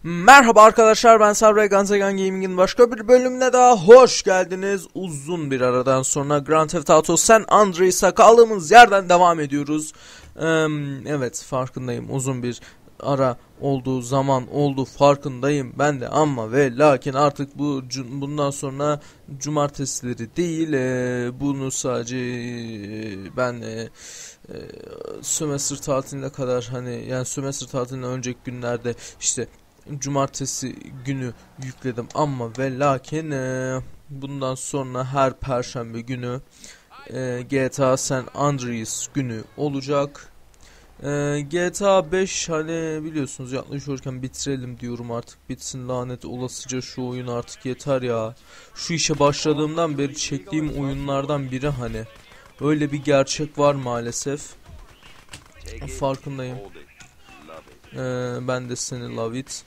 Merhaba arkadaşlar, ben Sabri, Ganzegan Gaming'in başka bir bölümüne daha hoş geldiniz. Uzun bir aradan sonra Grand Theft Auto San Andreas'a kaldığımız yerden devam ediyoruz. Evet, farkındayım, uzun bir ara olduğu zaman oldu, farkındayım ben de, ama ve lakin artık bundan sonra cumartesileri değil, bunu sadece ben sömestr tatiline kadar, hani yani sömestr tatilinden önceki günlerde işte cumartesi günü yükledim, ama ve lakin bundan sonra her perşembe günü GTA San Andreas günü olacak. GTA 5 hani biliyorsunuz yaklaşıyorken bitirelim diyorum, artık bitsin lanet olasıca şu oyun, artık yeter ya. Şu işe başladığımdan beri çektiğim oyunlardan biri, hani öyle bir gerçek var maalesef, farkındayım. Ben de seni love it.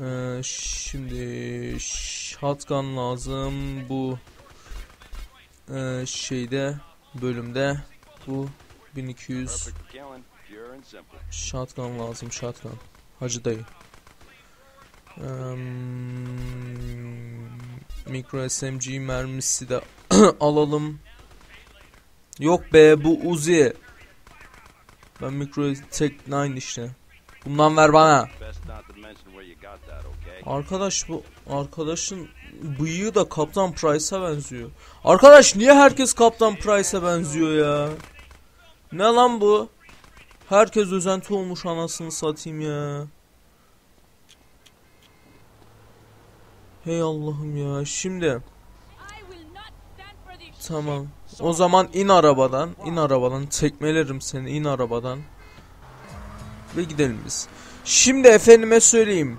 Şimdi shotgun lazım bu şeyde, bölümde bu 1200 shotgun lazım, shotgun hacı dayı. Micro SMG mermisi de alalım. Yok be, bu Uzi. Ben Micro Tek 9 işte. Bundan ver bana. Arkadaş, bu arkadaşın bıyığı da Kaptan Price'a benziyor. Arkadaş, niye herkes Kaptan Price'a benziyor ya? Ne lan bu? Herkes özenti olmuş, anasını satayım ya. Hey Allah'ım ya. Şimdi tamam. O zaman in arabadan. İn arabadan. Tekmelerim seni. İn arabadan. Ve gidelim biz. Şimdi efendime söyleyeyim.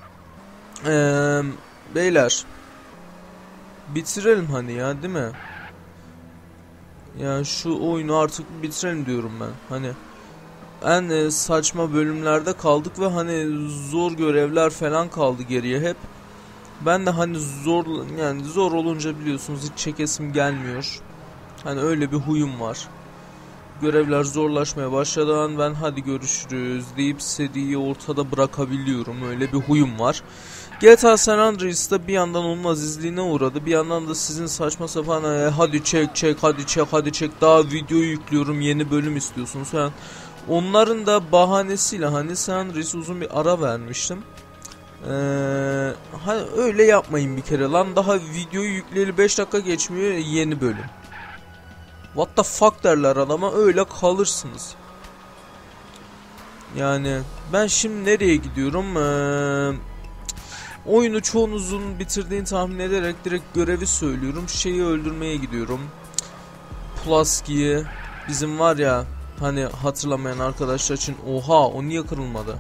Beyler. Bitirelim hani ya, değil mi? Yani şu oyunu artık bitirelim diyorum ben. Hani en saçma bölümlerde kaldık ve hani zor görevler falan kaldı geriye hep. Ben de hani zor olunca biliyorsunuz hiç çekesim gelmiyor. Hani öyle bir huyum var. Görevler zorlaşmaya başladığı an ben hadi görüşürüz deyip seriyi ortada bırakabiliyorum. Öyle bir huyum var. GTA San Andreas'ta bir yandan onun azizliğine uğradı, bir yandan da sizin saçma sapan hadi çek daha video yüklüyorum, yeni bölüm istiyorsunuz falan. Onların da bahanesiyle hani San Andreas'a uzun bir ara vermiştim. Hani öyle yapmayın bir kere lan, daha videoyu yükleyeli 5 dakika geçmiyor, yeni bölüm. What the fuck derler adama, öyle kalırsınız. Yani ben şimdi nereye gidiyorum? Oyunu çoğunuzun bitirdiğini tahmin ederek direkt görevi söylüyorum. Şeyi öldürmeye gidiyorum. Pulaski'yi, bizim var ya hani, hatırlamayan arkadaşlar için. Oha, o niye kırılmadı?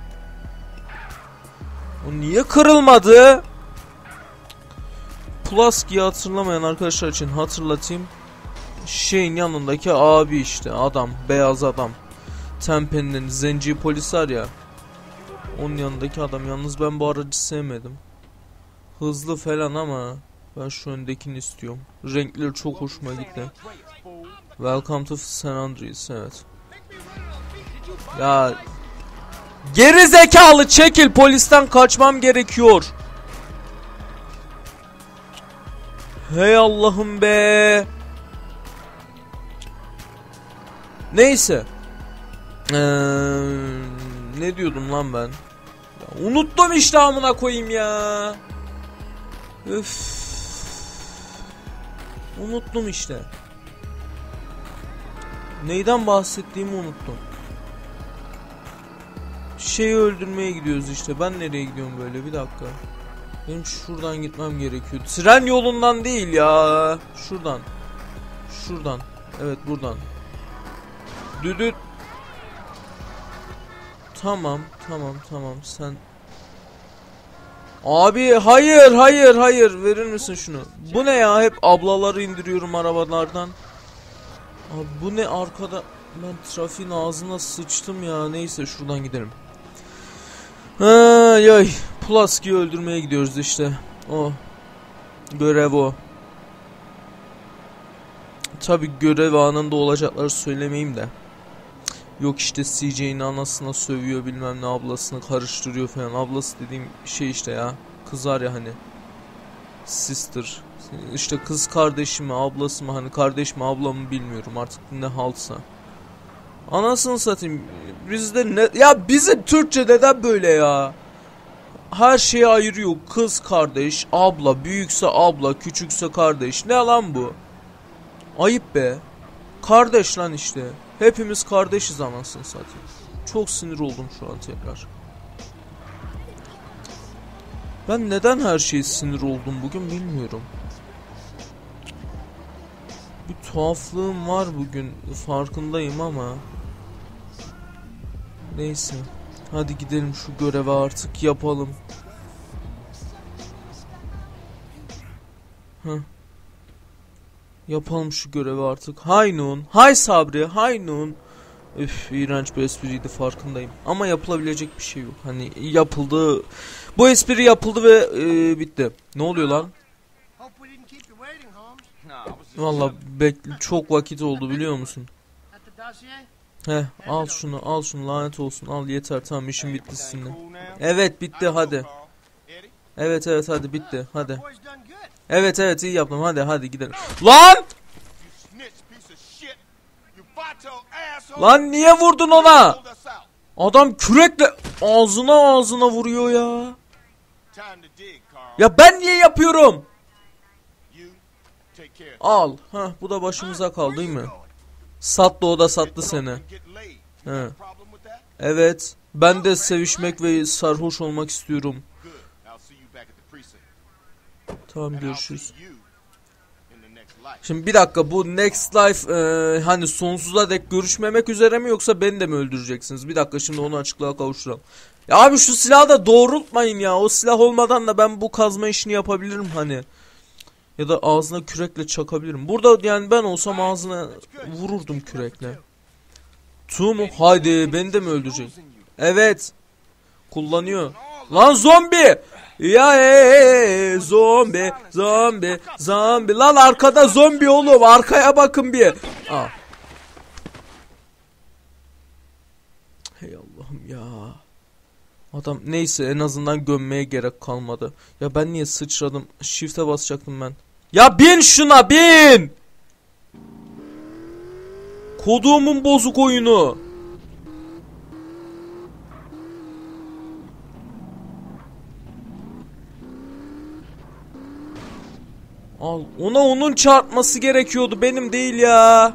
O niye kırılmadı? Pulaski'yi hatırlamayan arkadaşlar için hatırlatayım. Şeyin yanındaki abi işte, adam, beyaz adam. Tempe'nin zenci polis var ya, onun yanındaki adam. Yalnız ben bu aracı sevmedim. Hızlı falan ama ben şu öndekini istiyorum. Renkleri çok hoşuma gitti. Welcome to San Andreas, evet. Ya geri zekalı, çekil, polisten kaçmam gerekiyor. Hey Allah'ım be. Neyse. Ne diyordum lan ben? Ya, unuttum işte, amına koyayım ya. Öf. Unuttum işte. Neyden bahsettiğimi unuttum. Şeyi öldürmeye gidiyoruz işte. Ben nereye gidiyorum böyle, bir dakika. Benim şuradan gitmem gerekiyor. Tren yolundan değil ya. Şuradan. Şuradan. Evet, buradan. Düdüt. Tamam sen. Abi hayır, verir misin şunu? Bu ne ya, hep ablaları indiriyorum arabalardan. Abi bu ne arkada, ben trafiğin ağzına sıçtım ya. Neyse, şuradan gidelim. Ay, Pulaski'yi öldürmeye gidiyoruz işte. O görev o. Tabi görev anında olacakları söylemeyeyim de. Yok işte CJ'nin anasına sövüyor, bilmem ne, ablasını karıştırıyor falan. Ablası dediğim şey işte ya. Kız var ya hani. Sister. İşte kız kardeşi mi, ablası mı, hani kardeş mi, abla mı bilmiyorum artık ne halsa. Anasını satayım. Bizde ne ya, bizim Türkçe neden böyle ya? Her şeyi ayırıyor. Kız kardeş, abla, büyükse abla, küçükse kardeş. Ne lan bu? Ayıp be. Kardeş lan işte. Hepimiz kardeşiz anasını satayım. Çok sinir oldum şu an tekrar. Ben neden her şeye sinir oldum bugün bilmiyorum. Bir tuhaflığım var bugün, farkındayım ama. Neyse. Hadi gidelim şu görevi artık yapalım. Heh. Yapalım şu görevi artık. Hay Nun. Hay Sabri. Hay Nun. Üf, iğrenç bir espriydi, farkındayım. Ama yapılabilecek bir şey yok. Hani yapıldı. Bu espri yapıldı ve bitti. Ne oluyor lan? Vallahi çok vakit oldu biliyor musun? Heh, al şunu lanet olsun, al yeter, tamam işim bitti sizinle. Evet bitti, hadi. Evet hadi bitti, hadi. Evet iyi yaptım, hadi gidelim. Lan! Lan niye vurdun ona? Adam kürekle ağzına vuruyor ya. Ya ben niye yapıyorum? Al. Heh, bu da başımıza kaldı değil mi? Sattı, o da sattı seni. He. Evet. Ben de sevişmek ve sarhoş olmak istiyorum. Tamam, görüşürüz. Şimdi bir dakika, bu Next Life hani sonsuza dek görüşmemek üzere mi, yoksa beni de mi öldüreceksiniz? Bir dakika, şimdi onu açıklığa kavuşturalım. Ya abi şu silahı da doğrultmayın ya. O silah olmadan da ben bu kazma işini yapabilirim hani. Ya da ağzına kürekle çakabilirim. Burada yani ben olsam ağzına vururdum kürekle. Tu mu? Haydi beni de mi öldürecek? Evet. Kullanıyor. Lan zombi! Ya zombi. Lan arkada zombi oğlum. Arkaya bakın bir. Aa. Hey Allah'ım ya. Adam neyse, en azından gömmeye gerek kalmadı. Ya ben niye sıçradım? Shift'e basacaktım ben. Ya bin şuna bin! Koduğumun bozuk oyunu. Al, ona onun çarpması gerekiyordu, benim değil ya.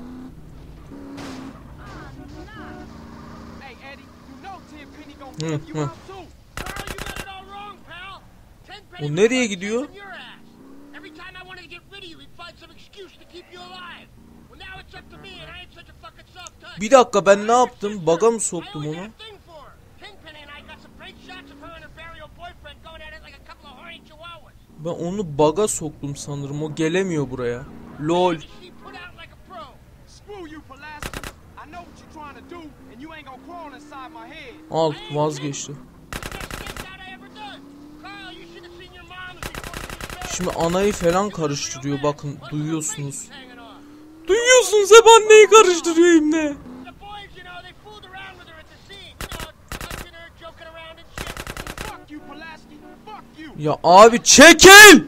Hı. O nereye gidiyor? Bir dakika, ben ne yaptım? Bug'a mı soktum onu? Ben onu bug'a soktum sanırım. O gelemiyor buraya. LOL. Al, vazgeçti. Şimdi anayı falan karıştırıyor, bakın duyuyorsunuz. Duyuyorsunuz, hep anneyi karıştırıyor imle. Ya abi çekil!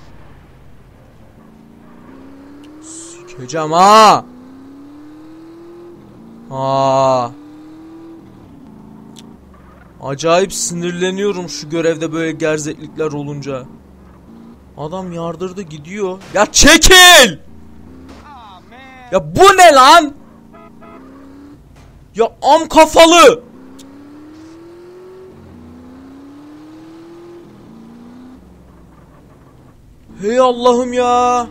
Sikeceğim ha! Acayip sinirleniyorum şu görevde böyle gerzeklikler olunca. Adam yardırdı gidiyor. Ya çekil! Ya bu ne lan? Ya am kafalı! Hey Allah'ım ya!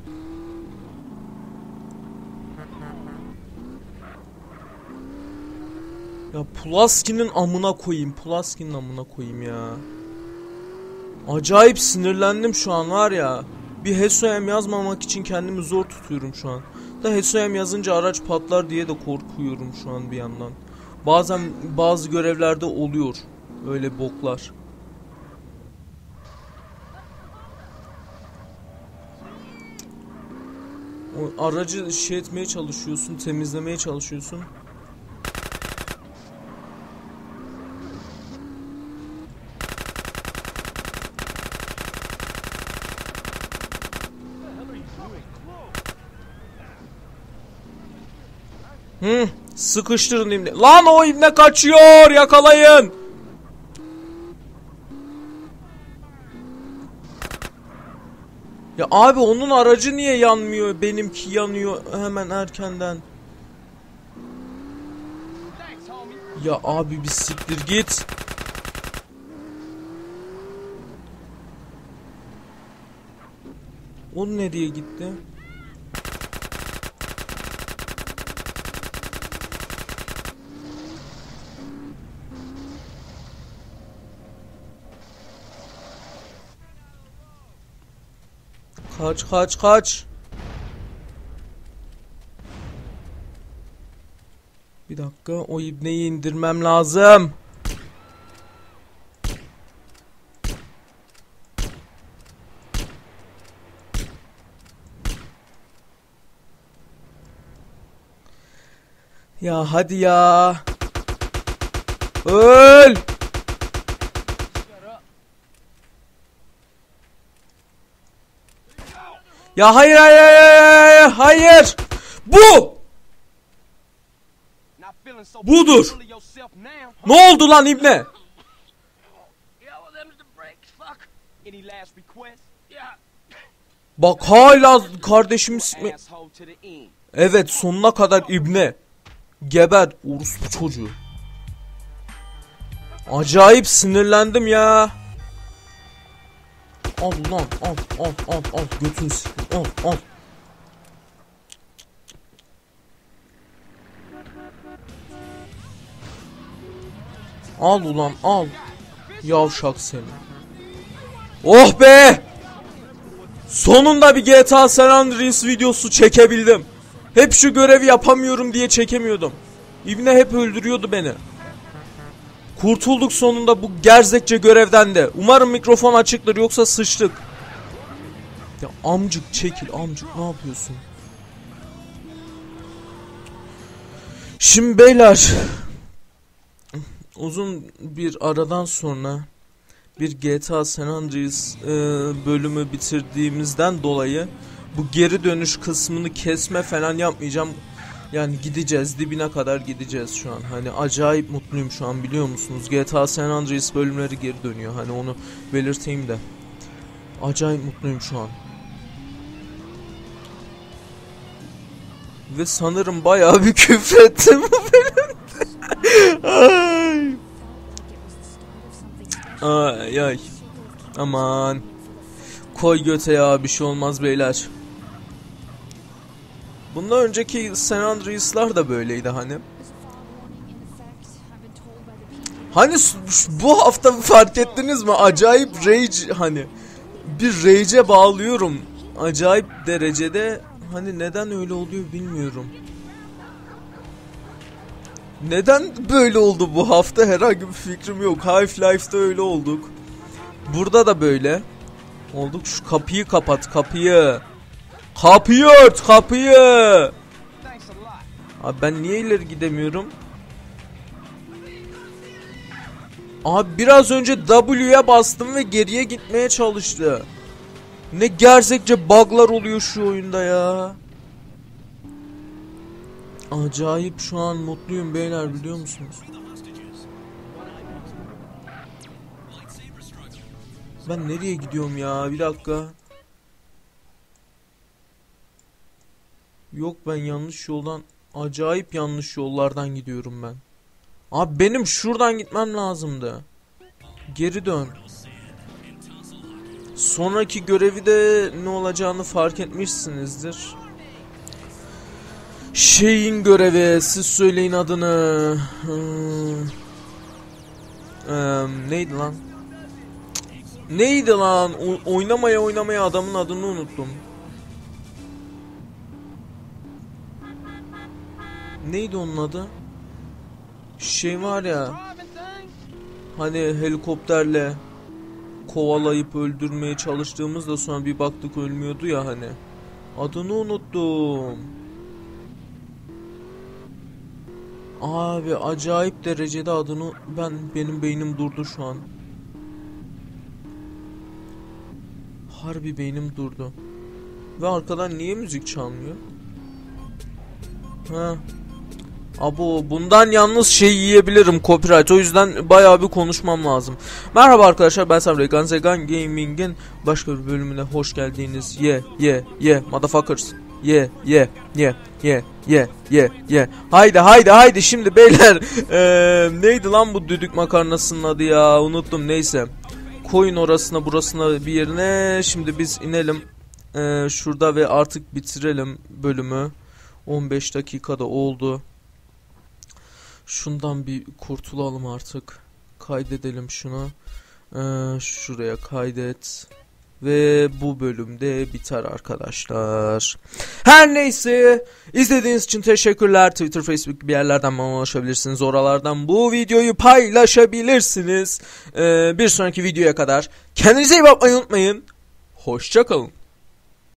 Ya Pulaski'nin amına koyayım. Pulaski'nin amına koyayım ya. Acayip sinirlendim şu an var ya. Bir HSOM yazmamak için kendimi zor tutuyorum şu an. Da HSOM yazınca araç patlar diye de korkuyorum şu an bir yandan. Bazen bazı görevlerde oluyor öyle boklar. O aracı şey etmeye çalışıyorsun, temizlemeye çalışıyorsun. Sıkıştırın ibne. Lan o ibne kaçıyor, yakalayın. Ya abi onun aracı niye yanmıyor? Benimki yanıyor hemen erkenden. Ya abi bir siktir git. O nereye gitti? Kaç kaç kaç. Bir dakika, o ibneyi indirmem lazım. Ya hadi ya. Öl. Ya hayır hayır hayır hayır. Bu. Budur. Ne oldu lan ibne? Bak hala kardeşim. Evet, sonuna kadar ibne. Geber orospu çocuğu. Acayip sinirlendim ya. Al lan, al götünü sikeyim, al. Al ulan al. Yavşak seni. Oh be! Sonunda bir GTA San Andreas videosu çekebildim. Hep şu görevi yapamıyorum diye çekemiyordum. İbne hep öldürüyordu beni. Kurtulduk sonunda bu gerzekçe görevden de. Umarım mikrofon açıktır, yoksa sıçtık. Ya amcık çekil, amcık ne yapıyorsun? Şimdi beyler, uzun bir aradan sonra bir GTA San Andreas bölümü bitirdiğimizden dolayı bu geri dönüş kısmını kesme falan yapmayacağım. Yani gideceğiz, dibine kadar gideceğiz şu an. Hani acayip mutluyum şu an, biliyor musunuz? GTA San Andreas bölümleri geri dönüyor. Hani onu belirteyim de. Acayip mutluyum şu an. Ve sanırım bayağı bir küfrettim bu bölümde. Ay. Aman. Koy göte ya, bir şey olmaz beyler. Bundan önceki San Andreas'lar da böyleydi hani. Hani bu hafta fark ettiniz mi? Acayip rage, hani bir rage'e bağlıyorum. Acayip derecede, hani neden öyle oluyor bilmiyorum. Neden böyle oldu bu hafta herhangi bir fikrim yok. Half-Life'da öyle olduk. Burada da böyle olduk. Şu kapıyı kapat, kapıyı. Kapıyı ört, kapıyı. Abi ben niye ileri gidemiyorum? Abi biraz önce W'ye bastım ve geriye gitmeye çalıştı. Ne gerzekçe bug'lar oluyor şu oyunda ya. Acayip şu an mutluyum beyler, biliyor musunuz? Ben nereye gidiyorum ya? Bir dakika. Yok, ben yanlış yoldan, acayip yanlış yollardan gidiyorum ben. Abi benim şuradan gitmem lazımdı. Geri dön. Sonraki görevi de ne olacağını fark etmişsinizdir. Şeyin görevi, siz söyleyin adını. Neydi lan? Neydi lan? Oynamaya adamın adını unuttum. Neydi onun adı? Şey var ya, hani helikopterle kovalayıp öldürmeye çalıştığımızda sonra bir baktık ölmüyordu ya hani. Adını unuttum. Abi acayip derecede adını, benim beynim durdu şu an. Harbi beynim durdu. Ve arkadan niye müzik çalmıyor? Ha. Abo, bundan yalnız şey yiyebilirim, copyright. O yüzden bayağı bir konuşmam lazım. Merhaba arkadaşlar, ben Sabri Ganzegan Gaming'in başka bir bölümüne hoş geldiniz. Motherfuckers. Haydi şimdi beyler. Neydi lan bu düdük makarnasının adı ya, unuttum, neyse. Koyun orasına burasına bir yerine. Şimdi biz inelim şurada ve artık bitirelim bölümü. 15 dakikada oldu. Şundan bir kurtulalım artık. Kaydedelim şunu. Şuraya kaydet. Ve bu bölümde biter arkadaşlar. Her neyse. İzlediğiniz için teşekkürler. Twitter, Facebook bir yerlerden bana ulaşabilirsiniz. Oralardan bu videoyu paylaşabilirsiniz. Bir sonraki videoya kadar kendinize iyi bakmayı unutmayın. Hoşça kalın.